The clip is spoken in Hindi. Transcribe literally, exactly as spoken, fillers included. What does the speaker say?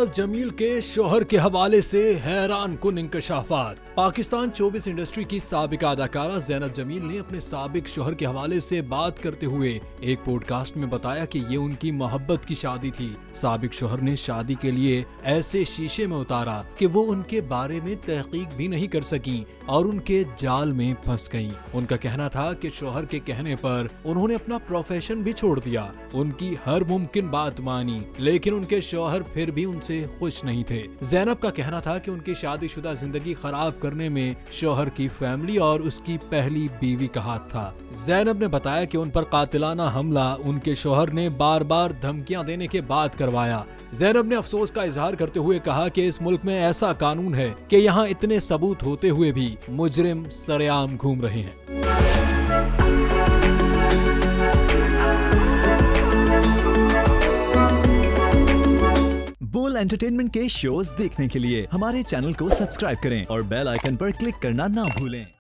ज़ैनब जमील के शोहर के हवाले से हैरान कुन इंकशाफात। पाकिस्तान चौबीस इंडस्ट्री की साबिका अदाकारा ज़ैनब जमील ने अपने साबिक शोहर के हवाले से बात करते हुए एक पॉडकास्ट में बताया कि ये उनकी मोहब्बत की शादी थी। साबिक शोहर ने शादी के लिए ऐसे शीशे में उतारा कि वो उनके बारे में तहकीक भी नहीं कर सकी और उनके जाल में फंस गईं। उनका कहना था कि शोहर के कहने पर उन्होंने अपना प्रोफेशन भी छोड़ दिया, उनकी हर मुमकिन बात मानी, लेकिन उनके शोहर फिर भी उनसे खुश नहीं थे। ज़ैनब का कहना था कि उनकी शादीशुदा जिंदगी खराब करने में शोहर की फैमिली और उसकी पहली बीवी का हाथ था। ज़ैनब ने बताया कि उन पर कातिलाना हमला उनके शोहर ने बार बार धमकियां देने के बाद करवाया। ज़ैनब ने अफसोस का इजहार करते हुए कहा कि इस मुल्क में ऐसा कानून है कि यहाँ इतने सबूत होते हुए भी मुजरिम सरेआम घूम रहे हैं। बोल एंटरटेनमेंट के शोज देखने के लिए हमारे चैनल को सब्सक्राइब करें और बेल आइकन पर क्लिक करना ना भूलें।